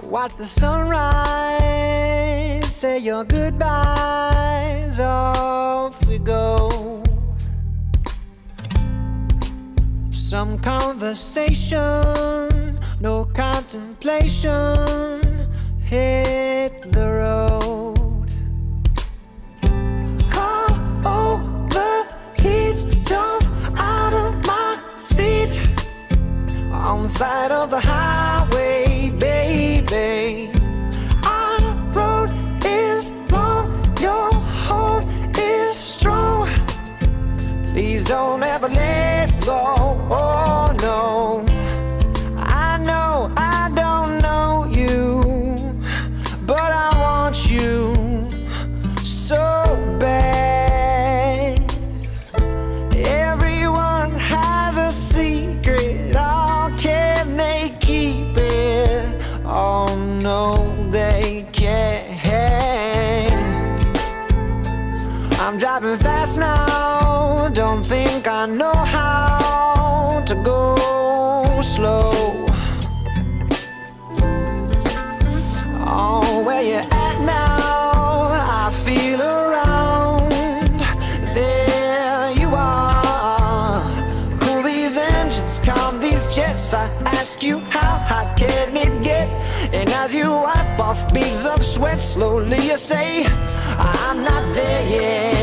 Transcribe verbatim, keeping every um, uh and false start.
watch the sunrise, say your goodbyes, off we go. Some conversation, no contemplation, hit the road. Car overheats, jump out of my seat on the side of the highway, baby. Our road is long, your hold is strong. Please don't ever let go, oh no. I know I don't know you, but I want you so bad. Everyone has a secret, oh, can they keep it? Oh no, they can't. I'm driving fast now, don't think I know how to go slow. Oh, where you at now? I feel around. There you are. Cool these engines, calm these jets. I ask you how hot can it get? And as you wipe off beads of sweat, slowly you say, I'm not there yet.